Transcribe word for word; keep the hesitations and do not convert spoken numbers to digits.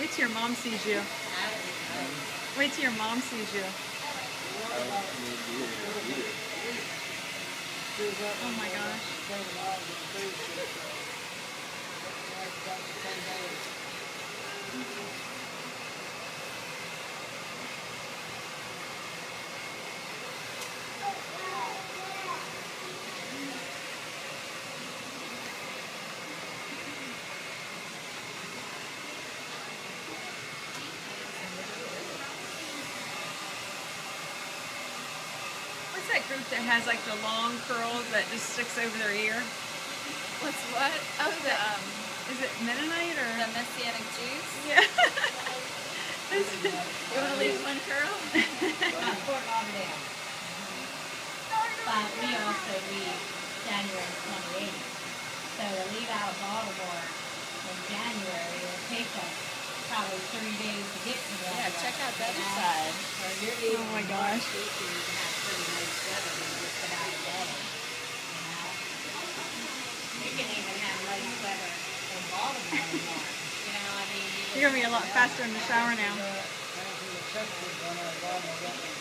Wait till your mom sees you. Wait till your mom sees you. Oh my gosh. What's that group that has like the long curls that just sticks over their ear? What's what? Oh, the, um, Is it Mennonite or? the Messianic Jews? Yeah. You want to leave one curl? Not Fort Lauderdale. But we also leave January twenty-eighth. So to leave out of Baltimore in January, it'll take us probably three days to get to that. Yeah, check out the other side. So you're leaving Oh my in gosh. March, you can have pretty nice weather in just about a day. You know? You can even have nice weather in Baltimore in March. You know, I mean, you You're gonna be a lot faster in the shower now. Thank you.